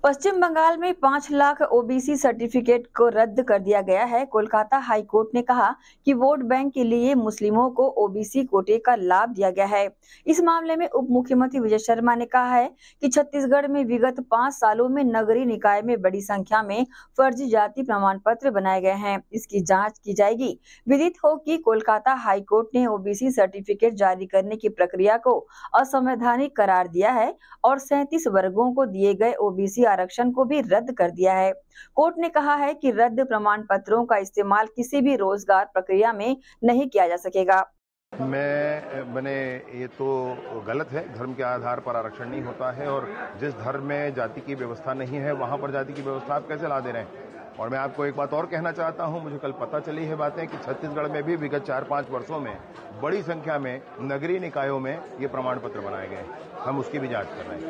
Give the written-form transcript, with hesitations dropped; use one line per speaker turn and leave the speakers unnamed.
पश्चिम बंगाल में 5 lakh OBC certificate को रद्द कर दिया गया है। कोलकाता हाई कोर्ट ने कहा कि वोट बैंक के लिए मुस्लिमों को ओबीसी कोटे का लाभ दिया गया है। इस मामले में उप मुख्यमंत्री विजय शर्मा ने कहा है कि छत्तीसगढ़ में विगत 5 सालों में नगरीय निकाय में बड़ी संख्या में फर्जी जाति प्रमाण पत्र बनाए गए हैं। इसकी जाँच की जाएगी। विदित हो कि कोलकाता हाई कोर्ट ने ओबीसी सर्टिफिकेट जारी करने की प्रक्रिया को असंवैधानिक करार दिया है और 37 वर्गों को दिए गए ओबीसी आरक्षण को भी रद्द कर दिया है। कोर्ट ने कहा है कि रद्द प्रमाण पत्रों का इस्तेमाल किसी भी रोजगार प्रक्रिया में नहीं किया जा सकेगा।
मैंने ये तो गलत है। धर्म के आधार पर आरक्षण नहीं होता है और जिस धर्म में जाति की व्यवस्था नहीं है वहां पर जाति की व्यवस्था आप कैसे ला दे रहे हैं। और मैं आपको एक बात और कहना चाहता हूं, मुझे कल पता चली है बातें कि छत्तीसगढ़ में भी विगत 4-5 वर्षों में बड़ी संख्या में नगरीय निकायों में ये प्रमाण पत्र बनाए गए। हम उसकी भी जांच कर रहे हैं।